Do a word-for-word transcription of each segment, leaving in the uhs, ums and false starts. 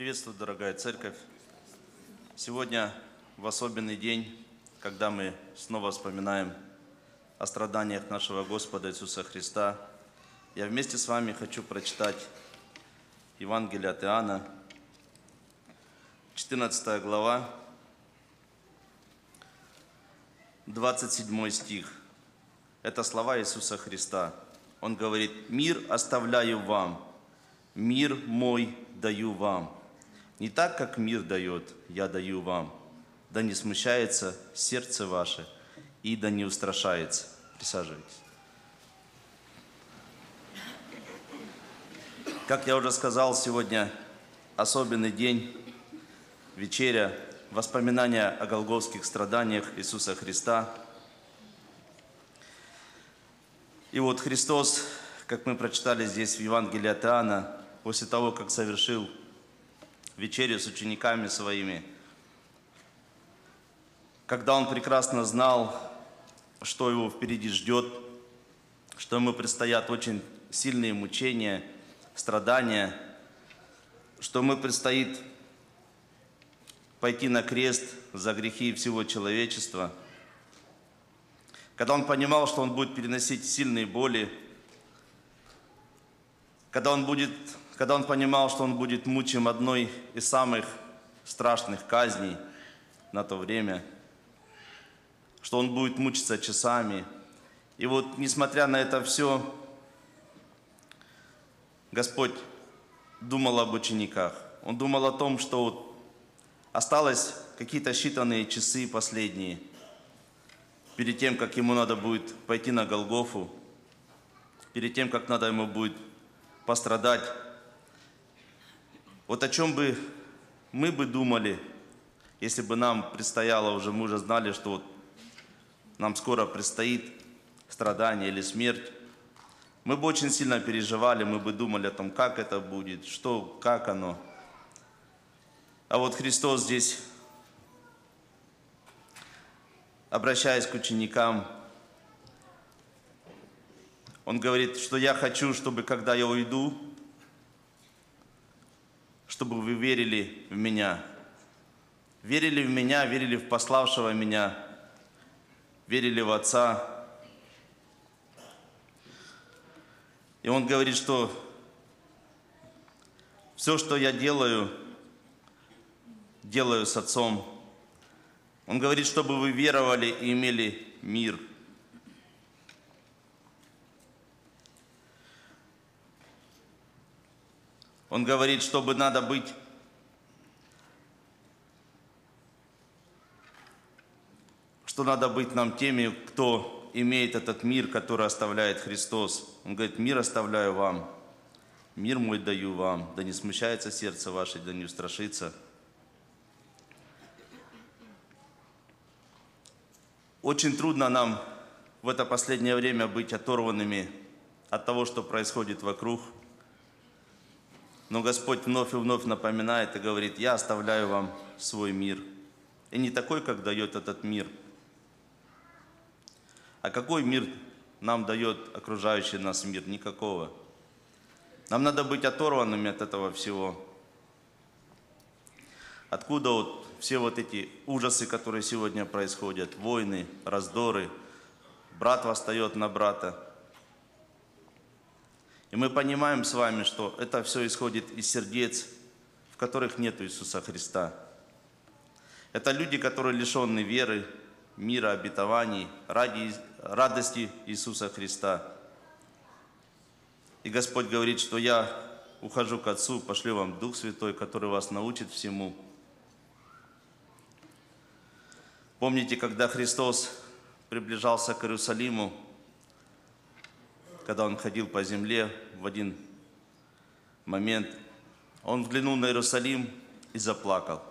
Приветствую, дорогая церковь. Сегодня в особенный день, когда мы снова вспоминаем о страданиях нашего Господа Иисуса Христа, я вместе с вами хочу прочитать Евангелие от Иоанна, четырнадцатая глава, двадцать седьмой стих. Это слова Иисуса Христа. Он говорит: «Мир оставляю вам, мир мой даю вам. Не так, как мир дает, я даю вам. Да не смущается сердце ваше, и да не устрашается». Присаживайтесь. Как я уже сказал, сегодня особенный день, вечеря, воспоминания о голгофских страданиях Иисуса Христа. И вот Христос, как мы прочитали здесь в Евангелии от Иоанна, после того, как совершил вечерю с учениками своими, когда Он прекрасно знал, что Его впереди ждет, что Ему предстоят очень сильные мучения, страдания, что Ему предстоит пойти на крест за грехи всего человечества, когда Он понимал, что Он будет переносить сильные боли, когда Он будет, когда Он понимал, что Он будет мучим одной из самых страшных казней на то время, что Он будет мучиться часами. И вот, несмотря на это все, Господь думал об учениках. Он думал о том, что вот осталось какие-то считанные часы последние, перед тем, как Ему надо будет пойти на Голгофу, перед тем, как надо Ему будет пострадать. Вот о чем бы мы бы думали, если бы нам предстояло уже, мы уже знали, что вот нам скоро предстоит страдание или смерть. Мы бы очень сильно переживали, мы бы думали о том, как это будет, что, как оно. А вот Христос здесь, обращаясь к ученикам, Он говорит, что я хочу, чтобы когда я уйду, чтобы вы верили в Меня. Верили в Меня, верили в пославшего Меня, верили в Отца. И Он говорит, что все, что я делаю, делаю с Отцом. Он говорит, чтобы вы веровали и имели мир. Он говорит, чтобы надо быть что надо быть нам теми, кто имеет этот мир, который оставляет Христос. Он говорит: мир оставляю вам, мир мой даю вам, да не смущается сердце ваше, да не устрашится. Очень трудно нам в это последнее время быть оторванными от того, что происходит вокруг. Но Господь вновь и вновь напоминает и говорит: я оставляю вам свой мир. И не такой, как дает этот мир. А какой мир нам дает окружающий нас мир? Никакого. Нам надо быть оторванными от этого всего. Откуда вот все вот эти ужасы, которые сегодня происходят, войны, раздоры, брат восстает на брата. И мы понимаем с вами, что это все исходит из сердец, в которых нет Иисуса Христа. Это люди, которые лишены веры, мира, обетований, ради, радости Иисуса Христа. И Господь говорит, что я ухожу к Отцу, пошлю вам Дух Святой, который вас научит всему. Помните, когда Христос приближался к Иерусалиму, когда Он ходил по земле, в один момент Он взглянул на Иерусалим и заплакал.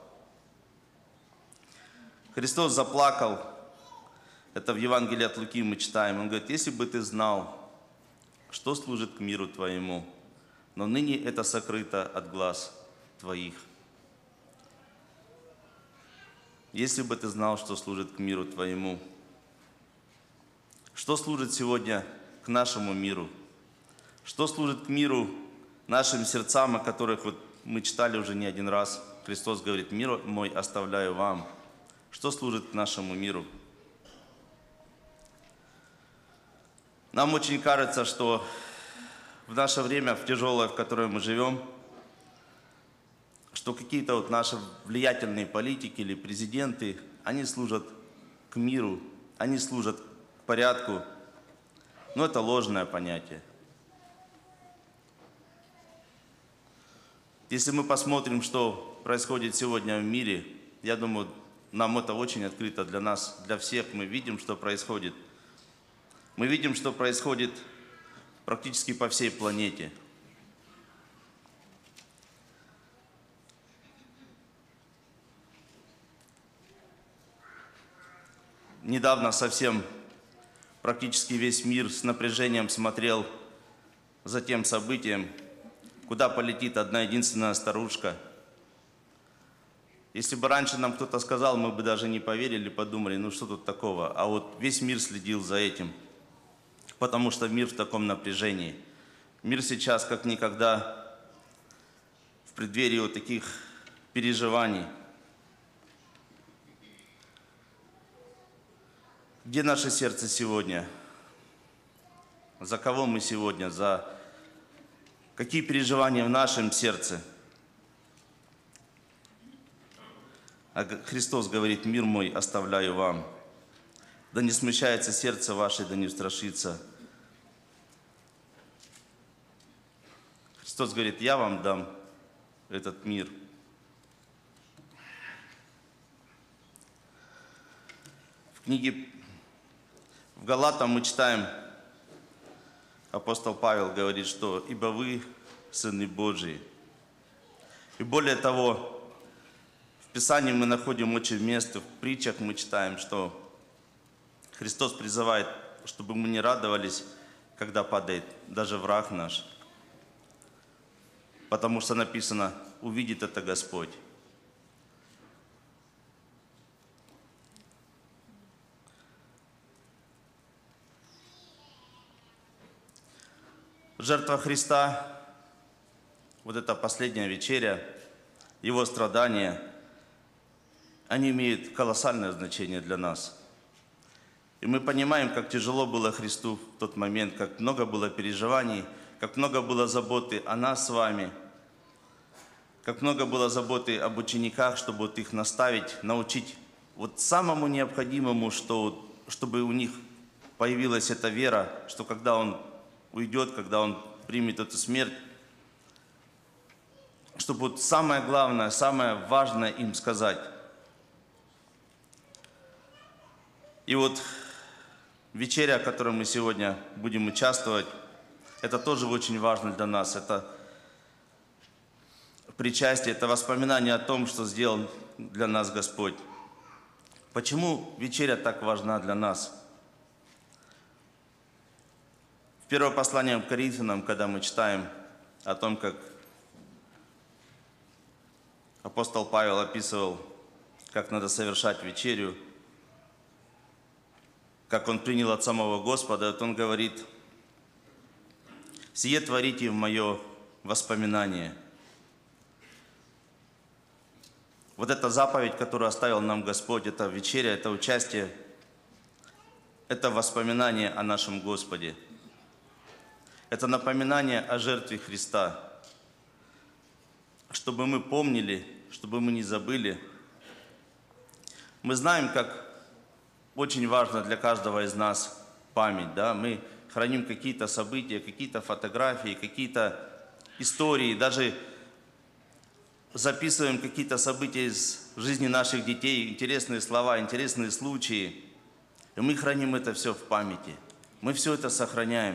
Христос заплакал. Это в Евангелии от Луки мы читаем. Он говорит: если бы ты знал, что служит к миру твоему, но ныне это сокрыто от глаз твоих. Если бы ты знал, что служит к миру твоему. Что служит сегодня к нашему миру? Что служит к миру, нашим сердцам, о которых вот мы читали уже не один раз. Христос говорит: «Мир мой оставляю вам». Что служит к нашему миру? Нам очень кажется, что в наше время, в тяжелое, в котором мы живем, что какие-то вот наши влиятельные политики или президенты, они служат к миру, они служат к порядку. Но это ложное понятие. Если мы посмотрим, что происходит сегодня в мире, я думаю, нам это очень открыто для нас, для всех. Мы видим, что происходит. Мы видим, что происходит практически по всей планете. Недавно совсем практически весь мир с напряжением смотрел за тем событием, куда полетит одна единственная старушка. Если бы раньше нам кто-то сказал, мы бы даже не поверили, подумали, ну что тут такого. А вот весь мир следил за этим, потому что мир в таком напряжении. Мир сейчас как никогда в преддверии вот таких переживаний. Где наше сердце сегодня? За кого мы сегодня? За какие переживания в нашем сердце? А Христос говорит: «Мир мой оставляю вам. Да не смущается сердце ваше, да не устрашится». Христос говорит: «Я вам дам этот мир». В книге в Галатам мы читаем, апостол Павел говорит, что «Ибо вы сыны Божии». И более того, в Писании мы находим очень место, в притчах мы читаем, что Христос призывает, чтобы мы не радовались, когда падает даже враг наш. Потому что написано: «Увидит это Господь». Жертва Христа, вот эта последняя вечеря, Его страдания, они имеют колоссальное значение для нас. И мы понимаем, как тяжело было Христу в тот момент, как много было переживаний, как много было заботы о нас с вами, как много было заботы об учениках, чтобы вот их наставить, научить вот самому необходимому, что, чтобы у них появилась эта вера, что когда Он уйдет, когда Он примет эту смерть, чтобы вот самое главное, самое важное им сказать. И вот вечеря, в которой мы сегодня будем участвовать, это тоже очень важно для нас. Это причастие, это воспоминание о том, что сделал для нас Господь. Почему вечеря так важна для нас? В первом послании к Коринфянам, когда мы читаем о том, как апостол Павел описывал, как надо совершать вечерю, как он принял от самого Господа, вот он говорит: «Сие творите в мое воспоминание». Вот эта заповедь, которую оставил нам Господь, это вечеря, это участие, это воспоминание о нашем Господе. Это напоминание о жертве Христа, чтобы мы помнили, чтобы мы не забыли. Мы знаем, как очень важно для каждого из нас память, да? Мы храним какие-то события, какие-то фотографии, какие-то истории, даже записываем какие-то события из жизни наших детей, интересные слова, интересные случаи. И мы храним это все в памяти. Мы все это сохраняем.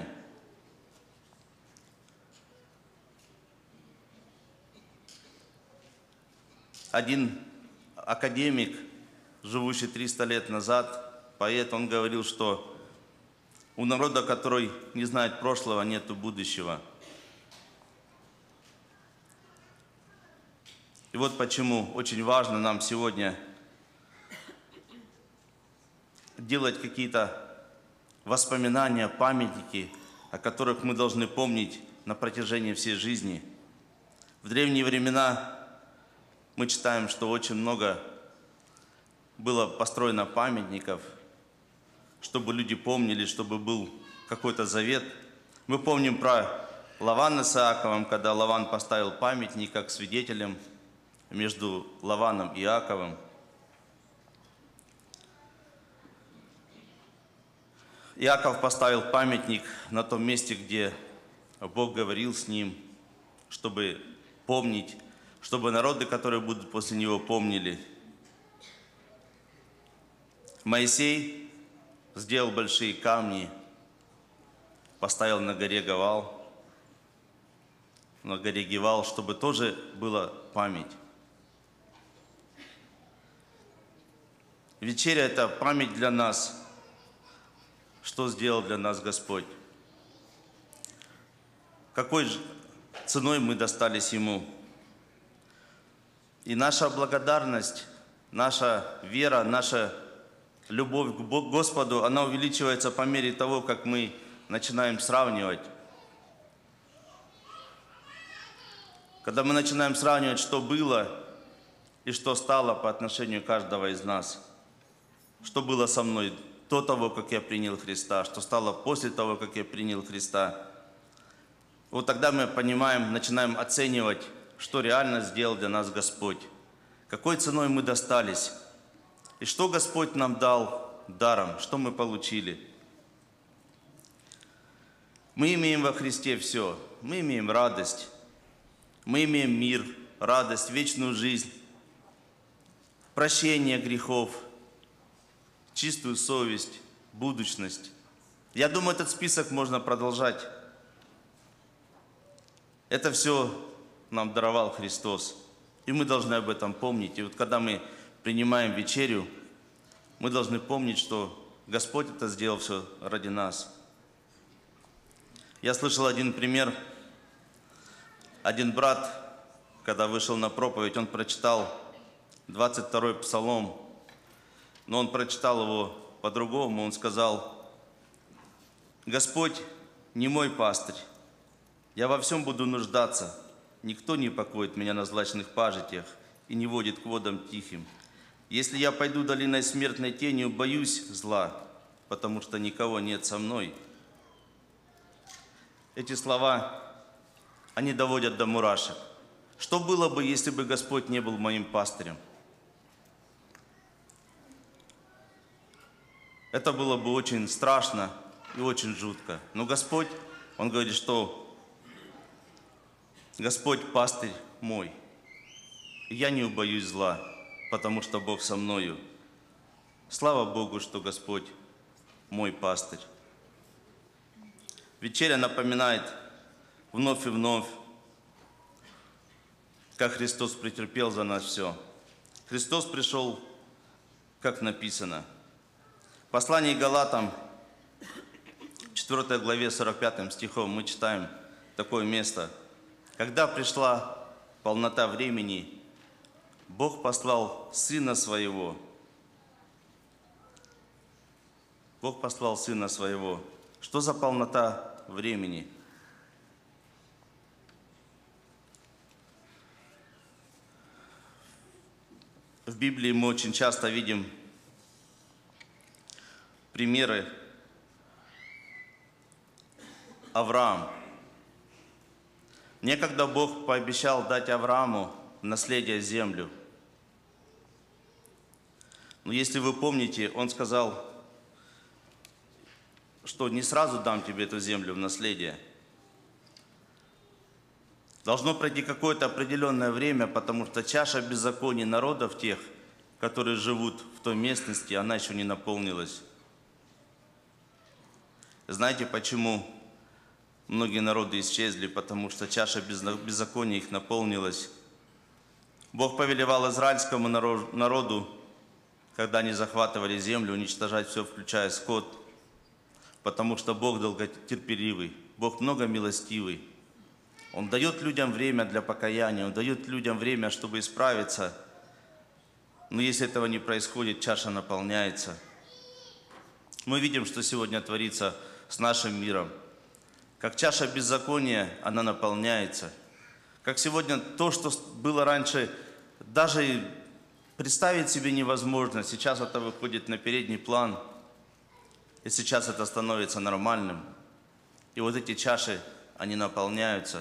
Один академик, живущий триста лет назад, поэт, он говорил, что у народа, который не знает прошлого, нет будущего. И вот почему очень важно нам сегодня делать какие-то воспоминания, памятники, о которых мы должны помнить на протяжении всей жизни. В древние времена мы читаем, что очень много было построено памятников, чтобы люди помнили, чтобы был какой-то завет. Мы помним про Лавана с Иаковом, когда Лаван поставил памятник как свидетелем между Лаваном и Иаковом. Иаков поставил памятник на том месте, где Бог говорил с ним, чтобы помнить, чтобы народы, которые будут после него, помнили. Моисей сделал большие камни, поставил на горе Гавал, на горе Гивал, чтобы тоже была память. Вечеря – это память для нас, что сделал для нас Господь. Какой ценой мы достались Ему. И наша благодарность, наша вера, наша любовь к Господу, она увеличивается по мере того, как мы начинаем сравнивать. Когда мы начинаем сравнивать, что было и что стало по отношению каждого из нас. Что было со мной до того, как я принял Христа, что стало после того, как я принял Христа. Вот тогда мы понимаем, начинаем оценивать, что реально сделал для нас Господь. Какой ценой мы достались. И что Господь нам дал даром, что мы получили. Мы имеем во Христе все. Мы имеем радость. Мы имеем мир, радость, вечную жизнь, прощение грехов, чистую совесть, будущность. Я думаю, этот список можно продолжать. Это все нам даровал Христос. И мы должны об этом помнить. И вот когда мы принимаем вечерю, мы должны помнить, что Господь это сделал все ради нас. Я слышал один пример. Один брат, когда вышел на проповедь, он прочитал двадцать второй псалом, но он прочитал его по-другому. Он сказал: «Господь не мой пастырь, я во всем буду нуждаться. Никто не покоит меня на злачных пажитях и не водит к водам тихим. Если я пойду долиной смертной тенью, боюсь зла, потому что никого нет со мной». Эти слова, они доводят до мурашек. Что было бы, если бы Господь не был моим пастырем? Это было бы очень страшно и очень жутко. Но Господь, Он говорит, что Господь пастырь мой, и я не убоюсь зла, потому что Бог со мною. Слава Богу, что Господь мой пастырь. Вечеря напоминает вновь и вновь, как Христос претерпел за нас все. Христос пришел, как написано. В послании к Галатам, четвёртой главе, сорок пятым стихом, мы читаем такое место. «Когда пришла полнота времени, Бог послал Сына Своего». Бог послал Сына Своего. Что за полнота времени? В Библии мы очень часто видим примеры. Авраам. Некогда Бог пообещал дать Аврааму в наследие землю. Но если вы помните, Он сказал, что не сразу дам тебе эту землю в наследие. Должно пройти какое-то определенное время, потому что чаша беззаконий народов тех, которые живут в той местности, она еще не наполнилась. Знаете, почему многие народы исчезли? Потому что чаша беззакония их наполнилась. Бог повелевал израильскому народу, когда они захватывали землю, уничтожать все, включая скот, потому что Бог долготерпеливый, Бог многомилостивый. Он дает людям время для покаяния, Он дает людям время, чтобы исправиться. Но если этого не происходит, чаша наполняется. Мы видим, что сегодня творится с нашим миром. Как чаша беззакония, она наполняется. Как сегодня то, что было раньше, даже представить себе невозможно. Сейчас это выходит на передний план. И сейчас это становится нормальным. И вот эти чаши, они наполняются.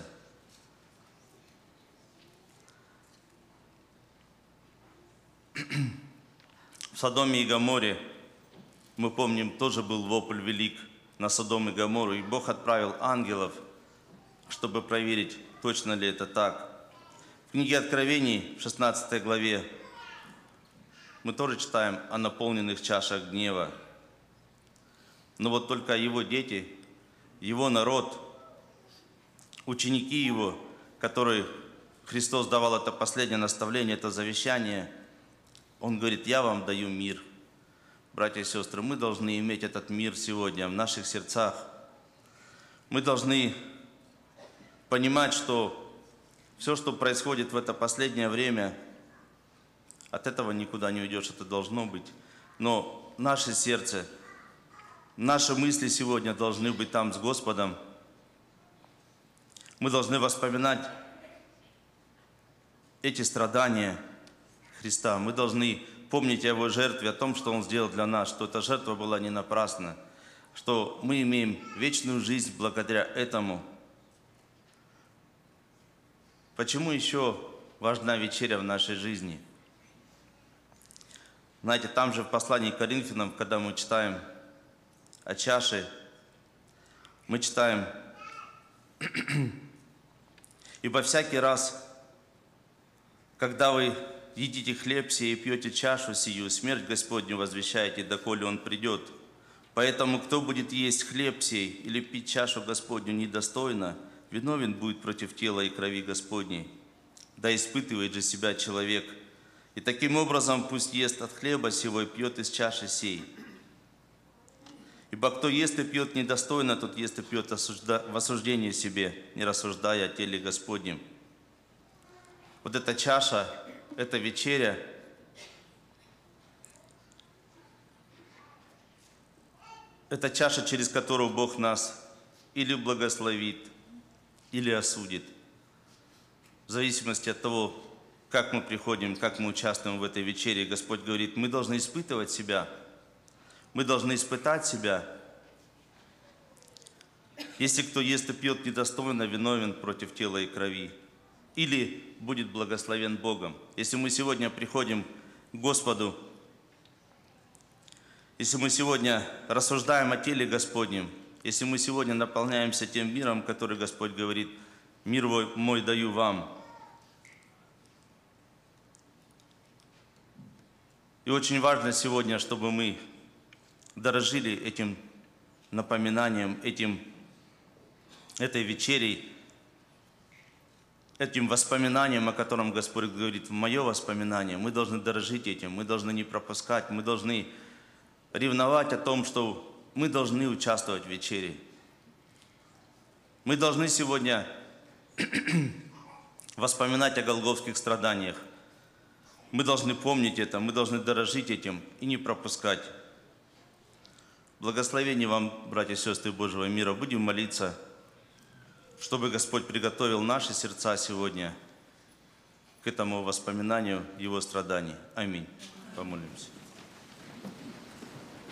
В Содоме и Гоморе, мы помним, тоже был вопль велик на Содом и Гоморру. И Бог отправил ангелов, чтобы проверить, точно ли это так. В книге Откровений, в шестнадцатой главе, мы тоже читаем о наполненных чашах гнева. Но вот только его дети, его народ, ученики его, которые Христос давал это последнее наставление, это завещание, Он говорит: я вам даю мир. Братья и сестры, мы должны иметь этот мир сегодня в наших сердцах. Мы должны понимать, что все, что происходит в это последнее время, от этого никуда не уйдешь, это должно быть. Но наше сердце, наши мысли сегодня должны быть там с Господом. Мы должны вспоминать эти страдания Христа. Мы должны помнить о Его жертве, о том, что Он сделал для нас, что эта жертва была не напрасна, что мы имеем вечную жизнь благодаря этому. Почему еще важна вечеря в нашей жизни? Знаете, там же в послании к Коринфянам, когда мы читаем о чаше, мы читаем: «Ибо всякий раз, когда вы едите хлеб сей и пьете чашу сию, смерть Господню возвещаете, доколе Он придет. Поэтому, кто будет есть хлеб сей или пить чашу Господню недостойно, виновен будет против тела и крови Господней. Да испытывает же себя человек. И таким образом пусть ест от хлеба сего и пьет из чаши сей. Ибо кто ест и пьет недостойно, тот ест и пьет в осуждении себе, не рассуждая о теле Господнем». Вот эта чаша, эта вечеря, это чаша, через которую Бог нас или благословит, или осудит. В зависимости от того, как мы приходим, как мы участвуем в этой вечере, Господь говорит: мы должны испытывать себя, мы должны испытать себя. Если кто ест и пьет недостойно, виновен против тела и крови, или будет благословен Богом. Если мы сегодня приходим к Господу, если мы сегодня рассуждаем о теле Господнем, если мы сегодня наполняемся тем миром, который Господь говорит: «Мир мой даю вам». И очень важно сегодня, чтобы мы дорожили этим напоминанием, этим, этой вечерей, этим воспоминанием, о котором Господь говорит: в мое воспоминание. Мы должны дорожить этим, мы должны не пропускать, мы должны ревновать о том, что мы должны участвовать в вечере. Мы должны сегодня вспоминать о голгофских страданиях. Мы должны помнить это, мы должны дорожить этим и не пропускать. Благословение вам, братья и сестры Божьего мира. Будем молиться, чтобы Господь приготовил наши сердца сегодня к этому воспоминанию Его страданий. Аминь. Помолимся.